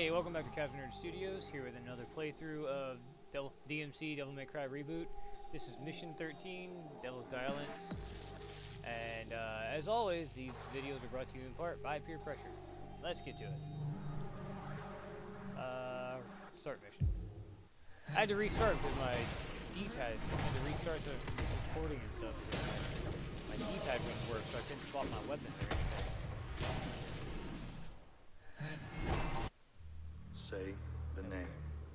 Hey, welcome back to Captain Nerd Studios, here with another playthrough of D.M.C. Devil May Cry Reboot. This is Mission 13, Devil's Dialence. And as always, these videos are brought to you in part by peer pressure. Let's get to it. Start mission. I had to restart because my D-pad, I had to restart so recording and stuff. My D-pad wouldn't work, so I couldn't swap my weapons or anything. Say the name.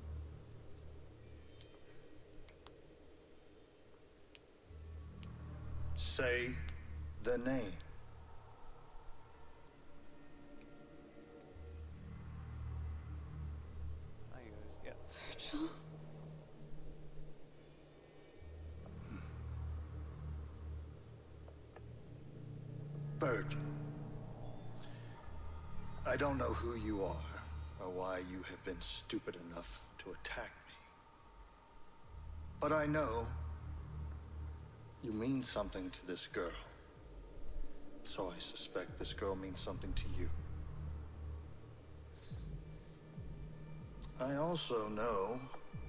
Say the name. There he goes, yeah. Virgil? Virgil. I don't know who you are or why you have been stupid enough to attack me. But I know you mean something to this girl. So I suspect this girl means something to you. I also know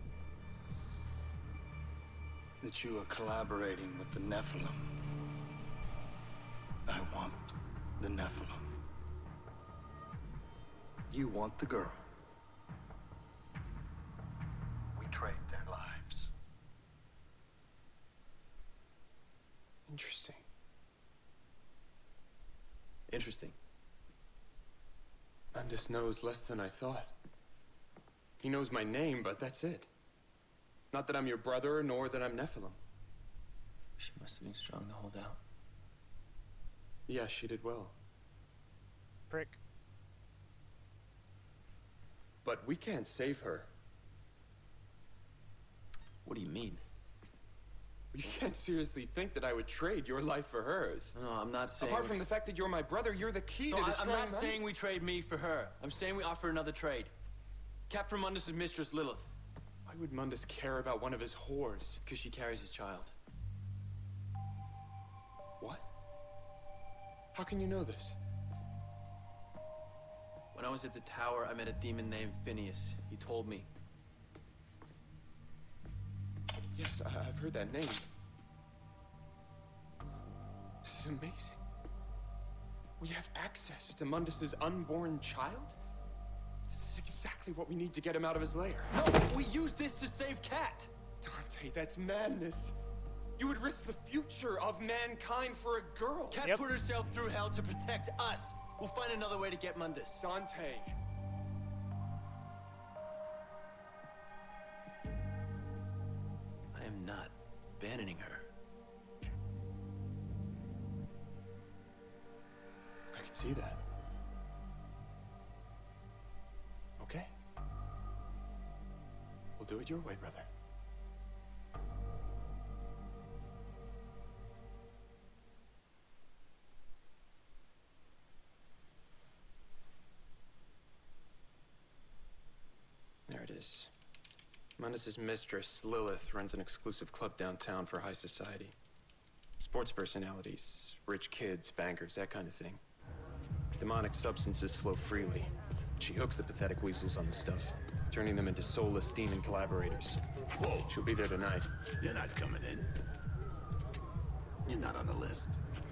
that you are collaborating with the Nephilim. I want the Nephilim. You want the girl. We trade their lives. Interesting. Interesting. Mundus knows less than I thought. He knows my name, but that's it. Not that I'm your brother, nor that I'm Nephilim. She must have been strong to hold out. Yeah, she did well. Prick. But we can't save her. What do you mean? You can't seriously think that I would trade your life for hers. No, I'm not saying... Apart from the fact that you're my brother, you're the key to I'm destroying not saying we trade me for her. I'm saying we offer another trade. Capture Mundus' mistress, Lilith. Why would Mundus care about one of his whores? Because she carries his child. What? How can you know this? When I was at the tower, I met a demon named Phineas. He told me. Yes, I've heard that name. This is amazing. We have access to Mundus's unborn child? This is exactly what we need to get him out of his lair. No, we use this to save Cat. Dante, that's madness. You would risk the future of mankind for a girl. Cat put herself through hell to protect us. We'll find another way to get Mundus. Dante. I am not abandoning her. I could see that. Okay. We'll do it your way, brother. There it is. Mundus' mistress, Lilith, runs an exclusive club downtown for high society. Sports personalities, rich kids, bankers, that kind of thing. Demonic substances flow freely. She hooks the pathetic weasels on the stuff, turning them into soulless demon collaborators. Whoa. She'll be there tonight. You're not coming in. You're not on the list.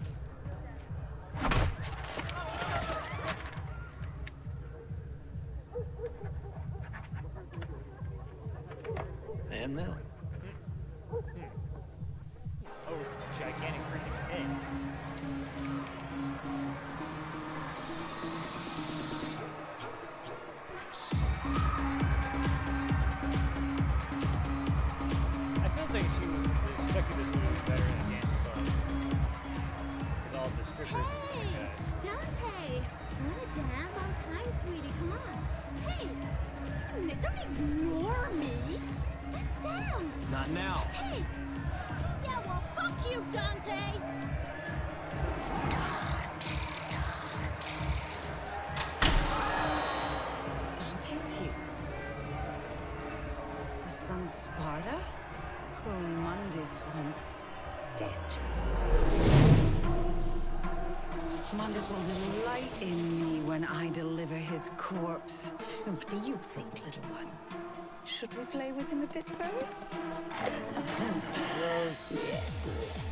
I am now. Oh, gigantic freaking egg. I still think the succubus movie was better than Dance Club. With all the strippers and stuff like that. Dante! Wanna dance on time, sweetie? Come on. Hey! Don't ignore me! Let's dance! Not now. Hey! Yeah, well, fuck you, Dante! Dante's here. The son of Sparta, whom Mundus once dead. Come on, this will delight in me when I deliver his corpse. What do you think, little one? Should we play with him a bit first? Yes.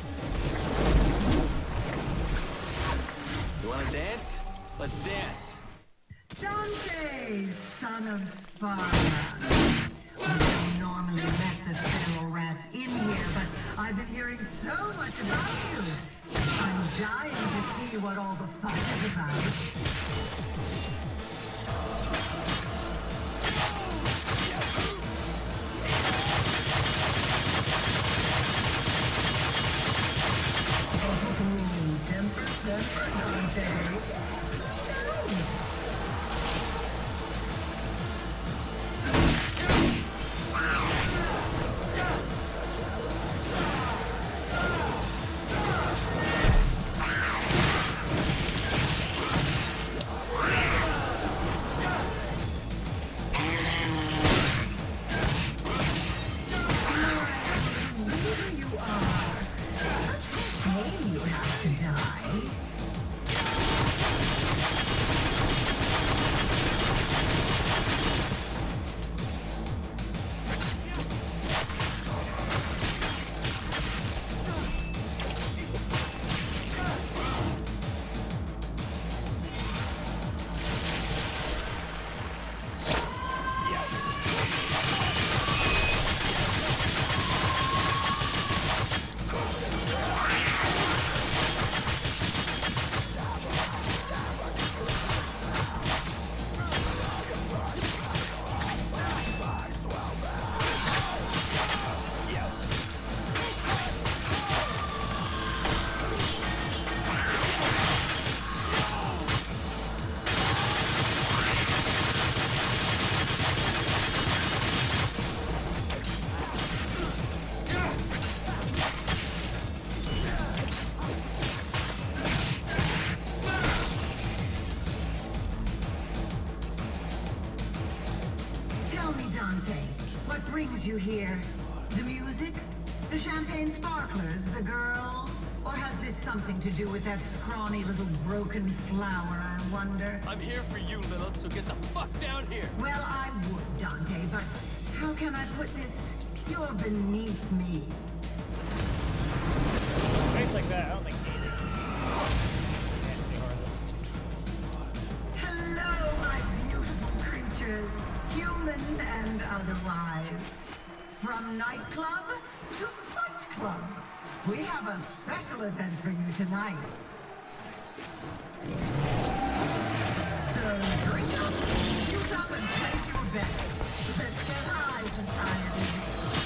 You wanna dance? Let's dance. Dante, son of Sparta. We don't normally let the feral rats in here, but I've been hearing so much about you. I'm dying to see what all the fuss is about. Temper, Dante. What brings you here? The music? The champagne sparklers? The girls? Or has this something to do with that scrawny little broken flower, I wonder? I'm here for you, Lilith, so get the fuck down here! Well, I would, Dante, but how can I put this? You're beneath me. Face like that, I don't think needed. Hello, my beautiful creatures, human and otherwise. From nightclub to fight club, we have a special event for you tonight. So drink up, shoot up, and place your bets. Let's get high, society.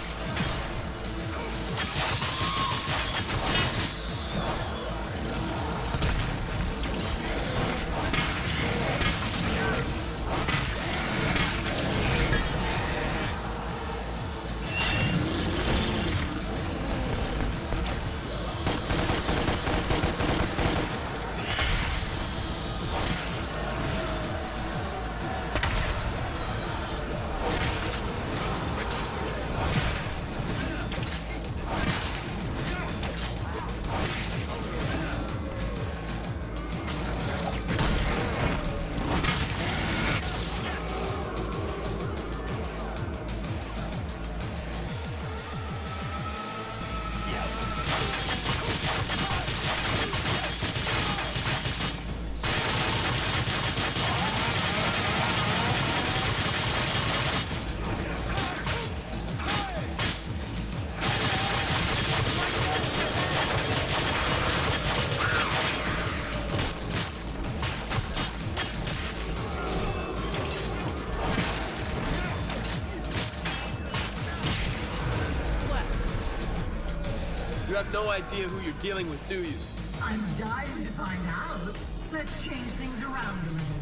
You have no idea who you're dealing with, do you? I'm dying to find out. Let's change things around a little.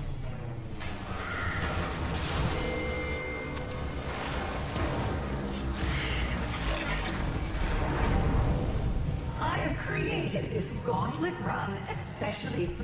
I have created this gauntlet run especially for...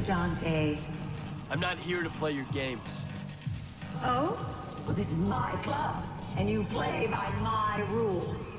move, Dante. I'm not here to play your games. Oh? Well, this is my club, and you play by my rules.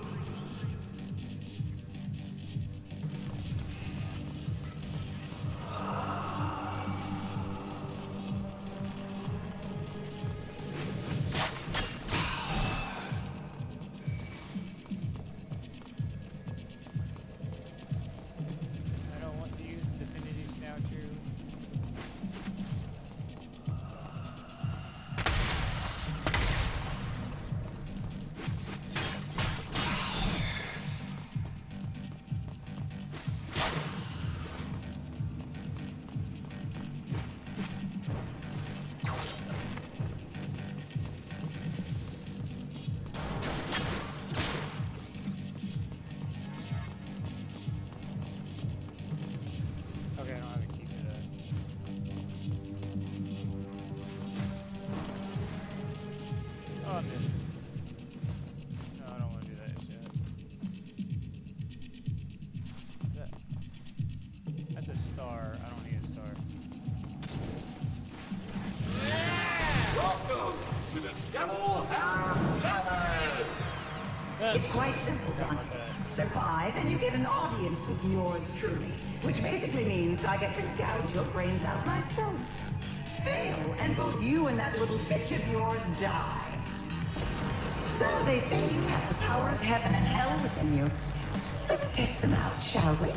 It's quite simple, Dante. Survive, and you get an audience with yours truly. Which basically means I get to gouge your brains out myself. Fail, and both you and that little bitch of yours die. So they say you have the power of heaven and hell within you. Let's test them out, shall we?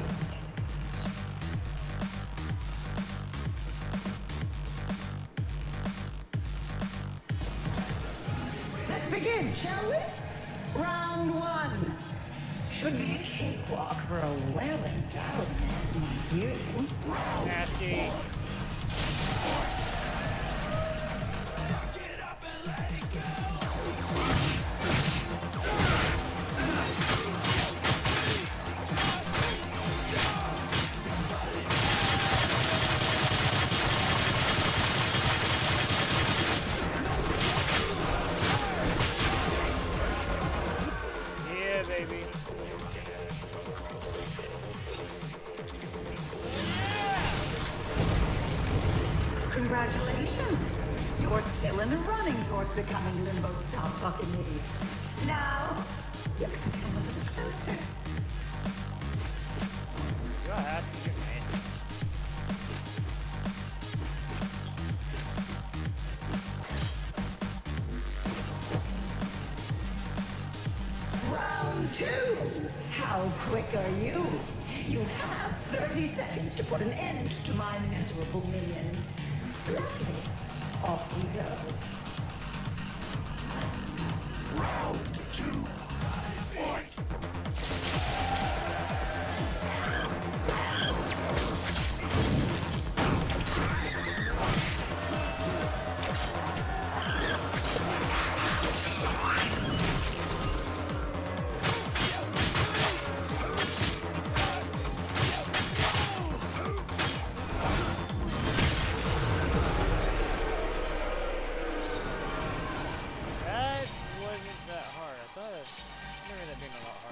Let's begin, shall we? Round one. Should be a cakewalk for a well-endowed man like you. Nasty. Get up and let it go. Yeah, baby. Congratulations! You're still in the running towards becoming Limbo's top fucking idiot. Now, you can come a little closer. Do I have to get mad? Round two! How quick are you? You have 30 seconds to put an end to my miserable minions. Lovely. Off we go. Round two. Fight. That wasn't that hard. I thought I remember that being a lot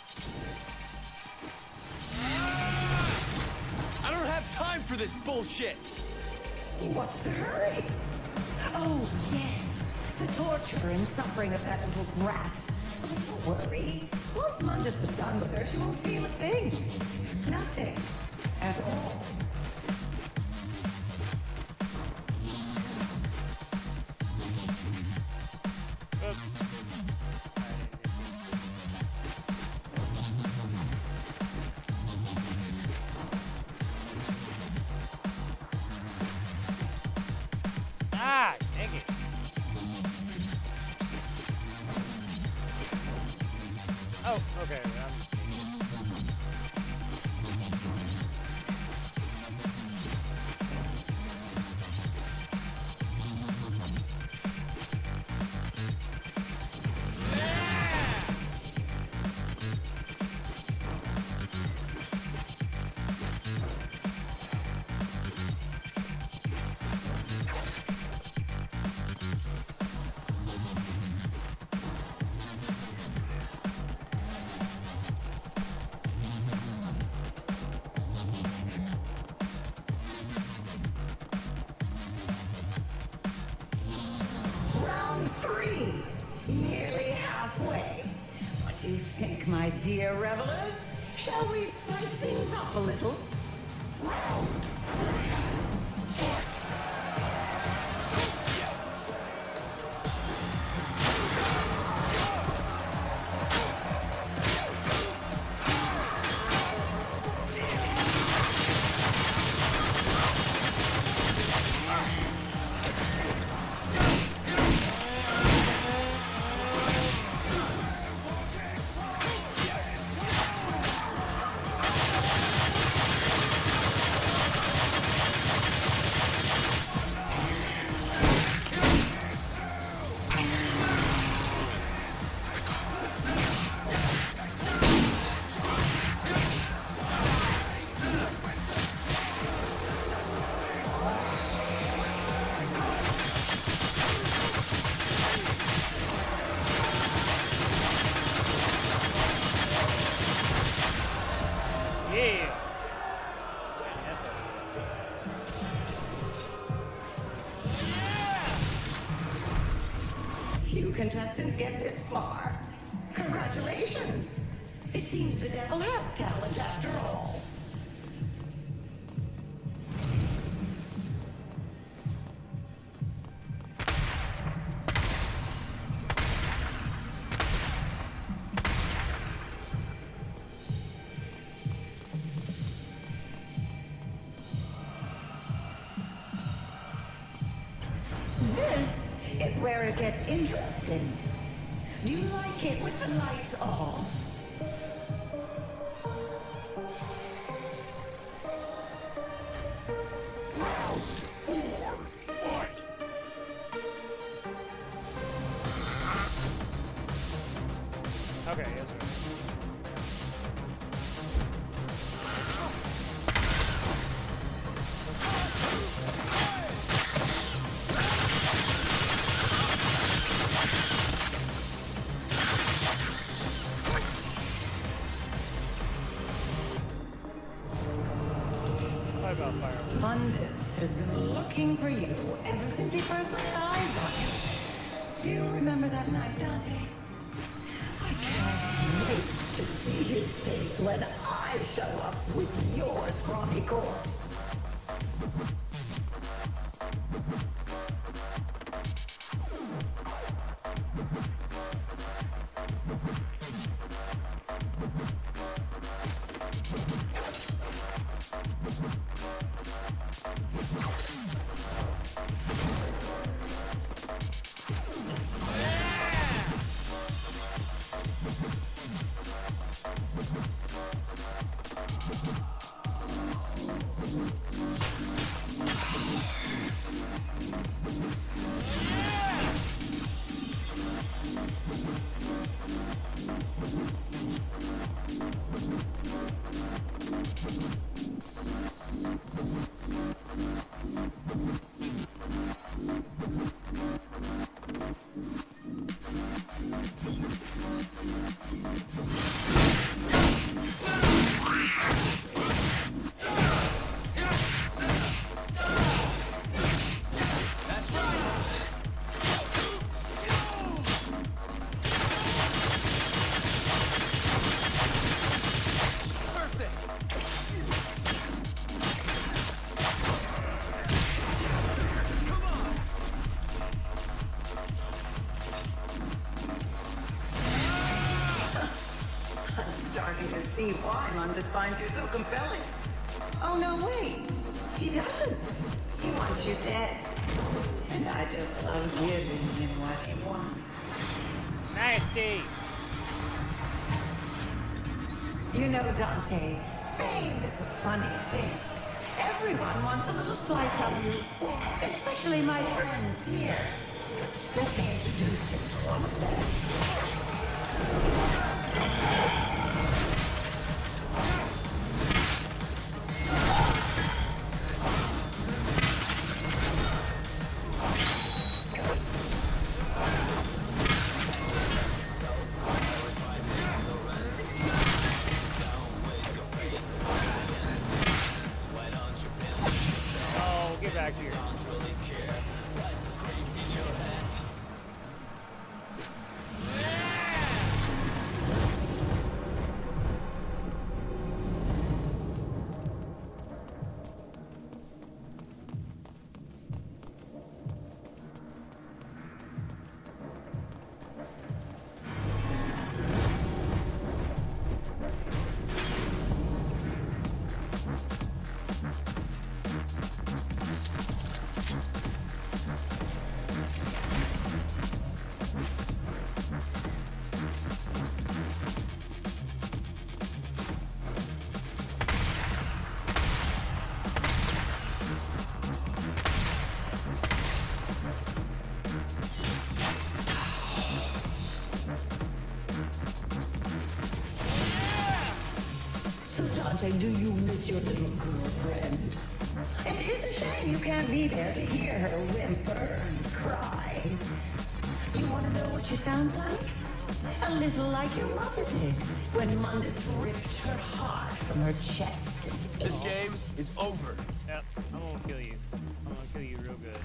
harder. I don't have time for this bullshit! What's the hurry? Oh, yes. The torture and suffering of that little brat. But don't worry. Once Mundus is done with her, she won't feel a thing. Nothing. At all. Oops. Ah, dang it. Oh, okay. I'm just dear revelers, shall we spice things up a little? Yeah. Few contestants get this far. Congratulations. It seems the devil has talent after all. This is where it gets interesting. Do you like it with the lights off? Okay, yes, sir. What about fire? Mundus has been looking for you ever since he first laid eyes on you. Do you remember that night, Dante? I can't wait to see his face when I show up with your scrawny corpse. Starting to see why Mundus finds you so compelling. Oh, no, wait. He doesn't. He wants you dead. And I just love giving him what he wants. Nasty. You know, Dante, fame is a funny thing. Everyone wants a little slice of you, especially my friends here. Let me introduce you to one of them. Oh, get back here. say, do you miss your little girlfriend? It is a shame you can't be there to hear her whimper and cry. You want to know what she sounds like? A little like your mother did when Mundus ripped her heart from her chest. This game is over. Yep, I'm gonna kill you. I'm gonna kill you real good.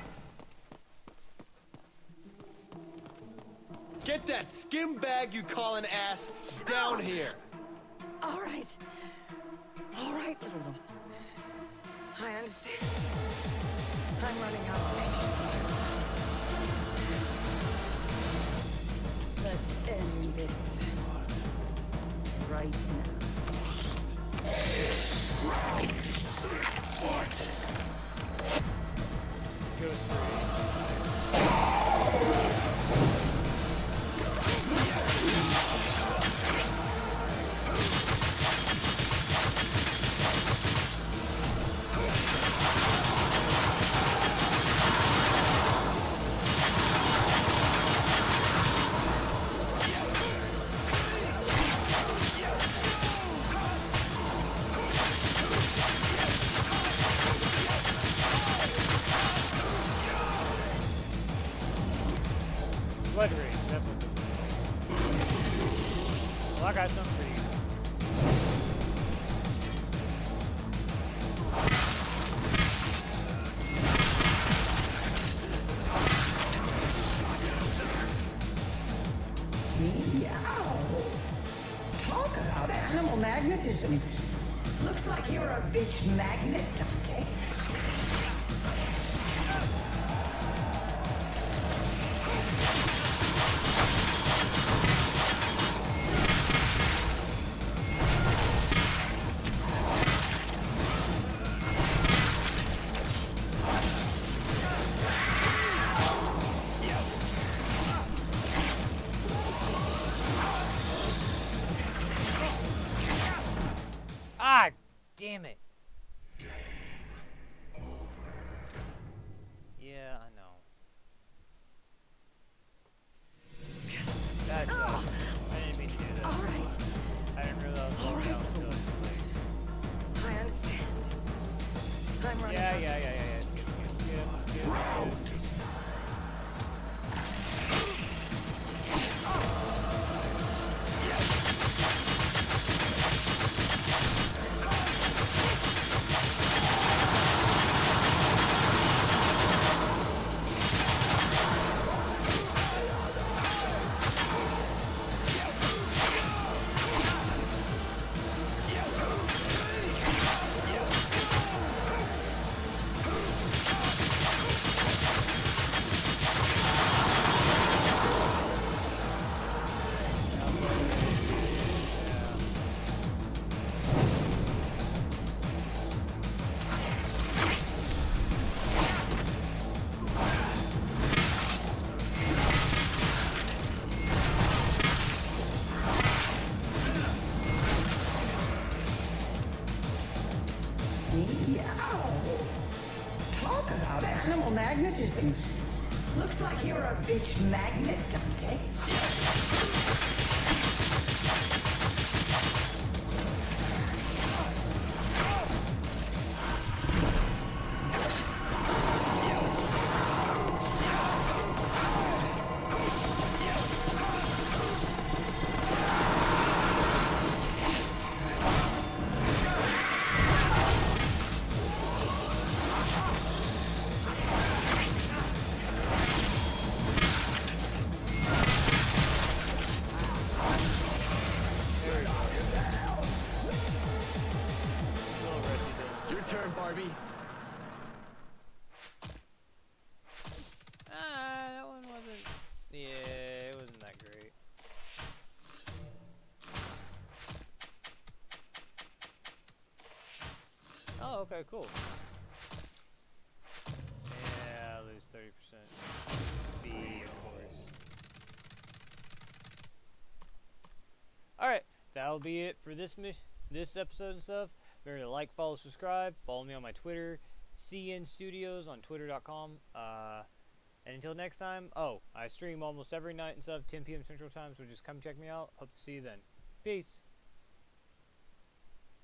Get that skim bag you call an ass down here. All right. All right, little one. I understand. I'm running out of patience. Let's end this right Blood rage, that's what this is. Well, I got something for you. Meow. Talk about animal magnetism. Looks like you're a bitch magnet, don't it? Ah, damn it. Yeah, I know. That's I didn't mean to do that. All right. I didn't realize I was down until it was too late. I understand. I'm running out. Yeah. Skip. Talk about animal magnetism. Looks like you're a bitch magnet, don't it? Your turn, Barbie. That one wasn't. Yeah, it wasn't that great. Oh, okay, cool. Yeah, I lose 30%. B, of course. Alright, that'll be it for this episode and stuff. Remember to like, follow, subscribe. Follow me on my Twitter, CN Studios on twitter.com. And until next time, I stream almost every night and stuff, 10 p.m. Central Time, so just come check me out. Hope to see you then. Peace.